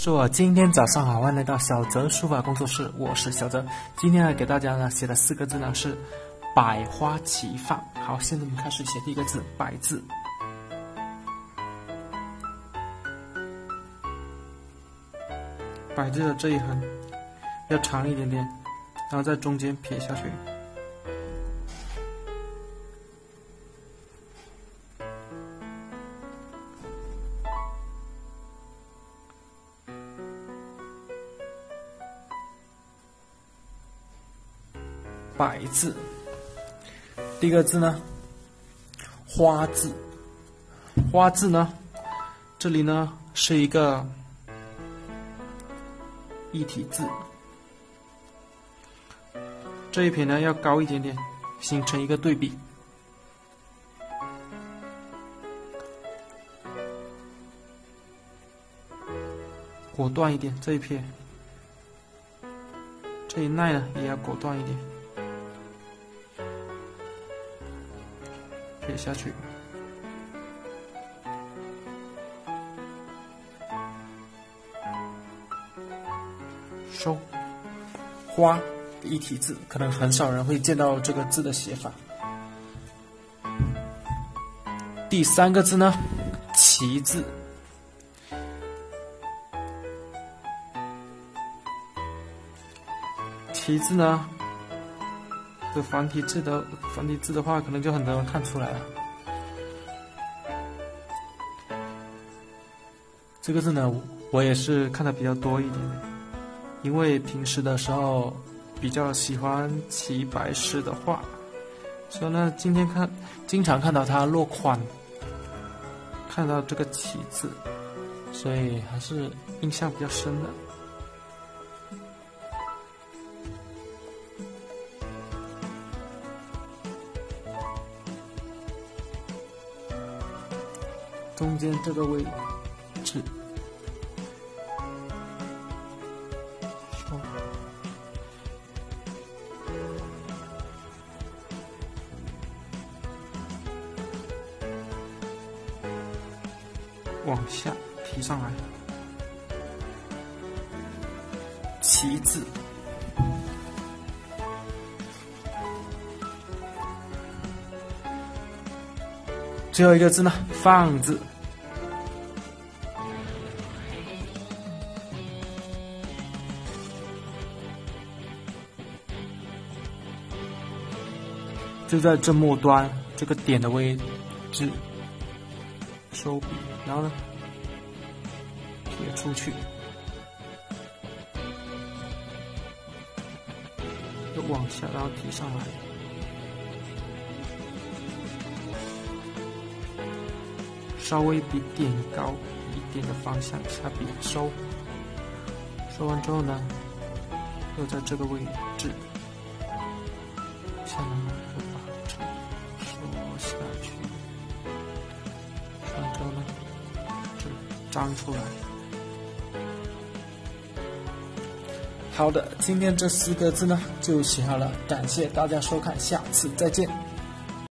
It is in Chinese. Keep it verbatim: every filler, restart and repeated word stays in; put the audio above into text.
是我今天早上好，欢迎来到小泽书法工作室，我是小泽。今天呢，给大家呢写的四个字呢是百花齐放。好，现在我们开始写第一个字“百”字。百字的这一横要长一点点，然后在中间撇下去。百字，第一个字呢，花字。花字呢，这里呢是一个一体字，这一撇呢要高一点点，形成一个对比。果断一点，这一撇，这一捺呢也要果断一点。撇下去，收。花一体字，可能很少人会见到这个字的写法。第三个字呢，齐字。齐字呢，这繁体字的繁体字的话，可能就很多人看出来了。这个字呢，我也是看的比较多一点的，因为平时的时候比较喜欢齐白石的画，所以呢，今天看经常看到它落款，看到这个齐字，所以还是印象比较深的。中间这个位置，收，往下提上来，齐字。最后一个字呢，放字。就在这末端这个点的位置收笔，然后呢撇出去，又往下，然后提上来。稍微比点高一点的方向下笔收，收完之后呢，又在这个位置，下面又把这收下去，收完之后呢，这张出来。好的，今天这四个字呢就写好了，感谢大家收看，下次再见。